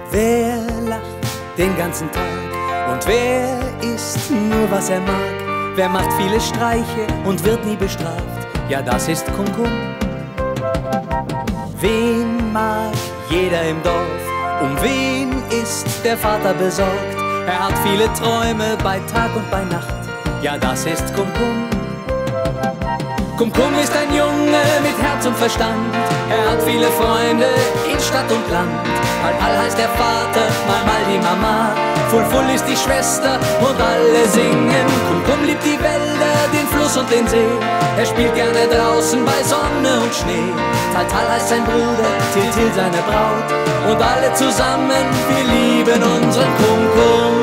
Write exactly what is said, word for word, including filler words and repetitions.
Wer lacht den ganzen Tag und wer isst nur, was er mag? Wer macht viele Streiche und wird nie bestraft? Ja, das ist Kum-Kum. Wen mag jeder im Dorf? Um wen ist der Vater besorgt? Er hat viele Träume bei Tag und bei Nacht. Ja, das ist Kum-Kum. Kum-Kum ist ein Junge mit Herz und Verstand. Er hat viele Freunde in Stadt und Land. Mal Al heißt der Vater, mal mal die Mama. Ful-Ful ist die Schwester und alle singen. Kum-Kum liebt die Wälder, den Fluss und den See. Er spielt gerne draußen bei Sonne und Schnee. Tal-Tal heißt sein Bruder, Til-Til seine Braut. Und alle zusammen, wir lieben unseren Kum-Kum.